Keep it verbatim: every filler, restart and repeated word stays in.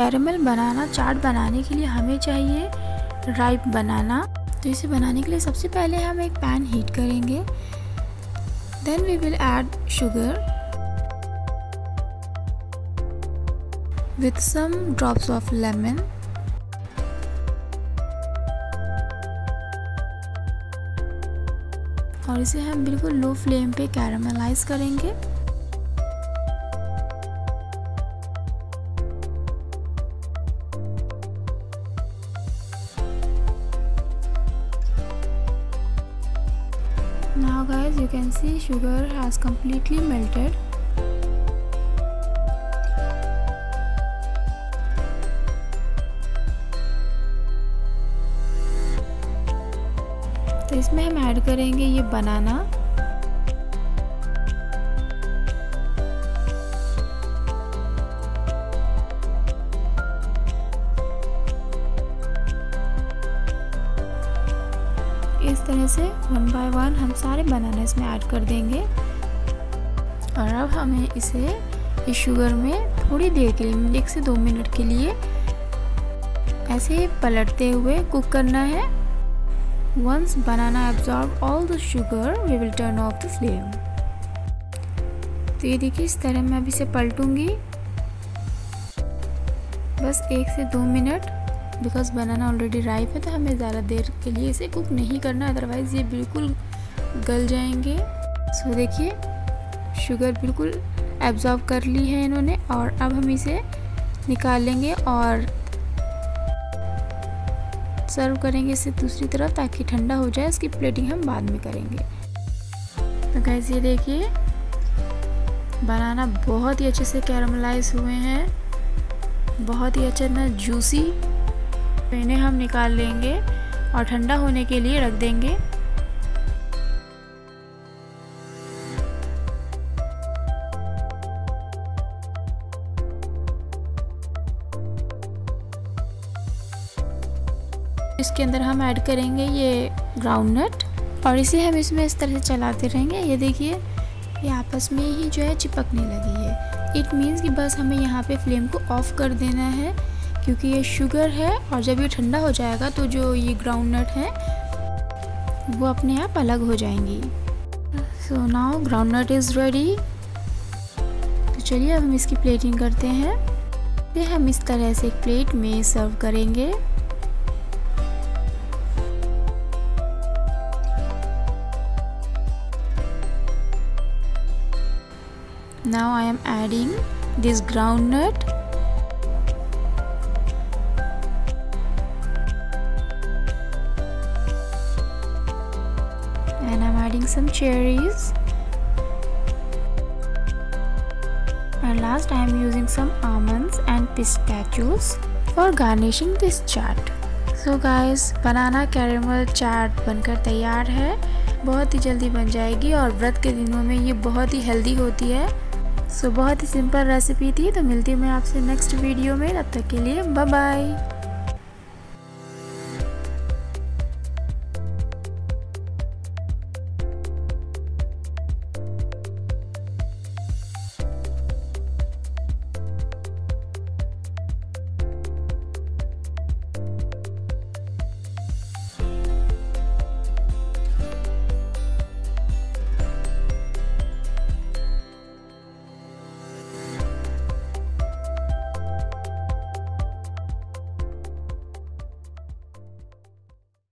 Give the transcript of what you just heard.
Caramel बनाना चाट बनाने के लिए हमें चाहिए राइप बनाना। तो इसे बनाने के लिए सबसे पहले हम एक पैन हीट करेंगे। Then we will add sugar with some drops of lemon. और इसे हम बिल्कुल लो फ्लेम पे कैरामलाइज करेंगे। Now guys, you can see sugar has completely melted. तो इसमें हम ऐड करेंगे ये बनाना। इस तरह से वन बाय वन हम सारे बनाना इसमें ऐड कर देंगे। और अब हमें इसे इस शुगर में थोड़ी देर के लिए, एक से दो मिनट के लिए ऐसे ही पलटते हुए कुक करना है। Once banana absorb all the sugar, we will turn off the flame. तो ये देखिए इस तरह मैं अभी इसे पलटूंगी बस एक से दो minute, because banana already ripe है तो हमें ज़्यादा देर के लिए इसे कुक नहीं करना, अदरवाइज़ ये बिल्कुल गल जाएंगे। सो so, देखिए शुगर बिल्कुल एब्जॉर्ब कर ली है इन्होंने। और अब हम इसे निकाल लेंगे और सर्व करेंगे इसे दूसरी तरफ ताकि ठंडा हो जाए। इसकी प्लेटिंग हम बाद में करेंगे। तो गाइस ये देखिए बनाना बहुत ही अच्छे से कैरामलाइज हुए हैं, बहुत ही अच्छा ना जूसी। तो इन्हें हम निकाल लेंगे और ठंडा होने के लिए रख देंगे। इसके अंदर हम ऐड करेंगे ये ग्राउंडनट और इसे हम इसमें इस तरह से चलाते रहेंगे। ये देखिए ये आपस में ही जो है चिपकने लगी है। इट मीन्स कि बस हमें यहाँ पे फ्लेम को ऑफ कर देना है, क्योंकि ये शुगर है और जब ये ठंडा हो जाएगा तो जो ये ग्राउंडनट है वो अपने आप अलग हो जाएंगी। So now groundnut is ready. तो चलिए अब हम इसकी प्लेटिंग करते हैं। फिर हम इस तरह से एक प्लेट में सर्व करेंगे। Now I am adding this groundnut and I'm adding some cherries, and last I am using some almonds and pistachios for garnishing this chaat. So guys, banana caramel चाट बनकर तैयार है। बहुत ही जल्दी बन जाएगी और व्रत के दिनों में ये बहुत ही हेल्दी होती है। सो so, बहुत ही सिंपल रेसिपी थी। तो मिलती हूँ मैं आपसे नेक्स्ट वीडियो में, तब तक के लिए बाय बाय।